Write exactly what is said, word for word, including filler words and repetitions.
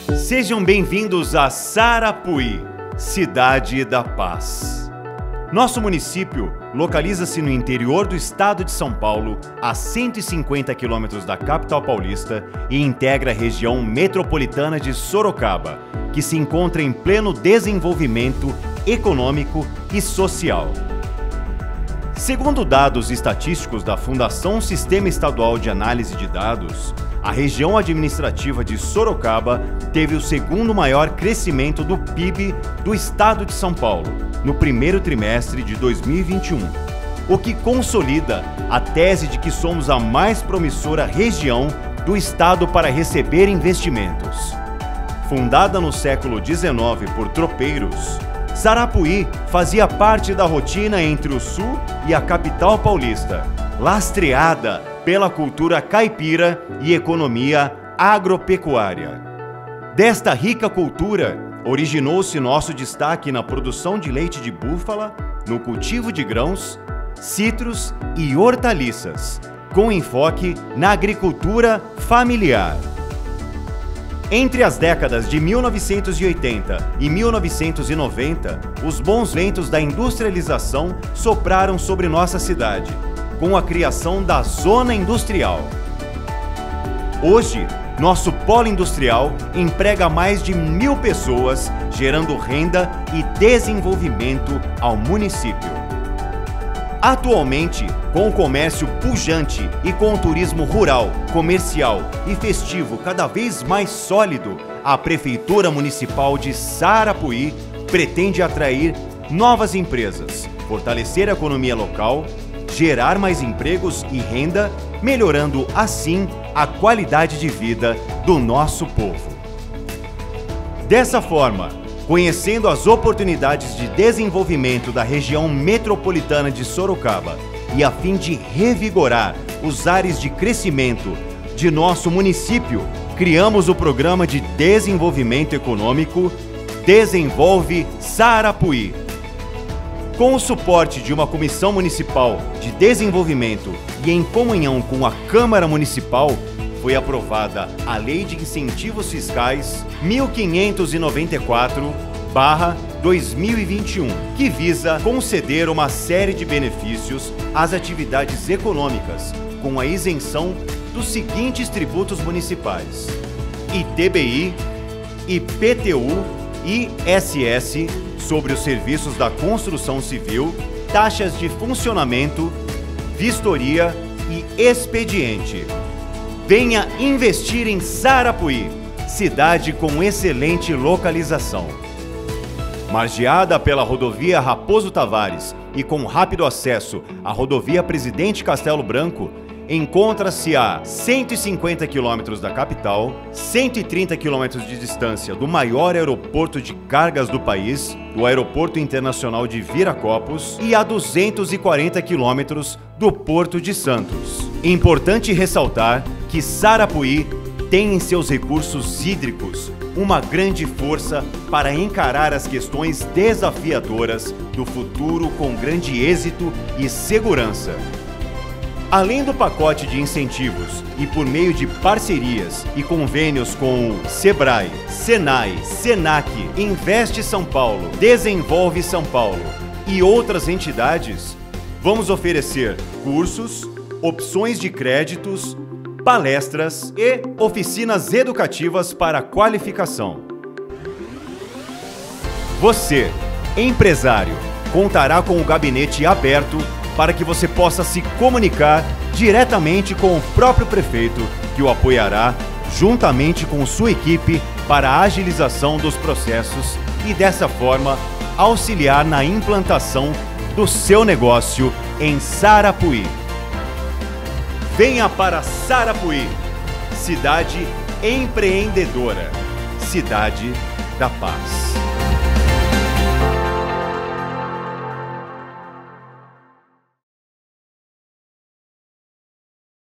Sejam bem-vindos a Sarapuí, Cidade da Paz. Nosso município localiza-se no interior do estado de São Paulo, a cento e cinquenta quilômetros da capital paulista e integra a região metropolitana de Sorocaba, que se encontra em pleno desenvolvimento econômico e social. Segundo dados estatísticos da Fundação Sistema Estadual de Análise de Dados, a região administrativa de Sorocaba teve o segundo maior crescimento do P I B do estado de São Paulo, no primeiro trimestre de dois mil e vinte e um, o que consolida a tese de que somos a mais promissora região do estado para receber investimentos. Fundada no século dezenove por tropeiros, Sarapuí fazia parte da rotina entre o sul e a capital paulista, lastreada pela cultura caipira e economia agropecuária. Desta rica cultura, originou-se nosso destaque na produção de leite de búfala, no cultivo de grãos, citros e hortaliças, com enfoque na agricultura familiar. Entre as décadas de mil novecentos e oitenta e mil novecentos e noventa, os bons ventos da industrialização sopraram sobre nossa cidade, com a criação da Zona Industrial. Hoje, nosso polo industrial emprega mais de mil pessoas, gerando renda e desenvolvimento ao município. Atualmente, com o comércio pujante e com o turismo rural, comercial e festivo cada vez mais sólido, a Prefeitura Municipal de Sarapuí pretende atrair novas empresas, fortalecer a economia local, gerar mais empregos e renda, melhorando assim a qualidade de vida do nosso povo. Dessa forma, conhecendo as oportunidades de desenvolvimento da região metropolitana de Sorocaba e a fim de revigorar os ares de crescimento de nosso município, criamos o Programa de Desenvolvimento Econômico Desenvolve Sarapuí. Com o suporte de uma Comissão Municipal de Desenvolvimento e em comunhão com a Câmara Municipal, foi aprovada a Lei de Incentivos Fiscais mil quinhentos e noventa e quatro barra dois mil e vinte e um, que visa conceder uma série de benefícios às atividades econômicas, com a isenção dos seguintes tributos municipais: I T B I, I P T U, I S S, sobre os serviços da construção civil, taxas de funcionamento, vistoria e expediente. Venha investir em Sarapuí, cidade com excelente localização. Margeada pela rodovia Raposo Tavares e com rápido acesso à rodovia Presidente Castelo Branco, encontra-se a cento e cinquenta quilômetros da capital, cento e trinta quilômetros de distância do maior aeroporto de cargas do país, o Aeroporto Internacional de Viracopos, e a duzentos e quarenta quilômetros do Porto de Santos. Importante ressaltar que Sarapuí tem em seus recursos hídricos uma grande força para encarar as questões desafiadoras do futuro com grande êxito e segurança. Além do pacote de incentivos e por meio de parcerias e convênios com o Sebrae, Senai, Senac, Investe São Paulo, Desenvolve São Paulo e outras entidades, vamos oferecer cursos, opções de créditos, palestras e oficinas educativas para qualificação. Você, empresário, contará com o gabinete aberto para que você possa se comunicar diretamente com o próprio prefeito, que o apoiará juntamente com sua equipe para a agilização dos processos e, dessa forma, auxiliar na implantação do seu negócio em Sarapuí. Venha para Sarapuí, cidade empreendedora, cidade da paz.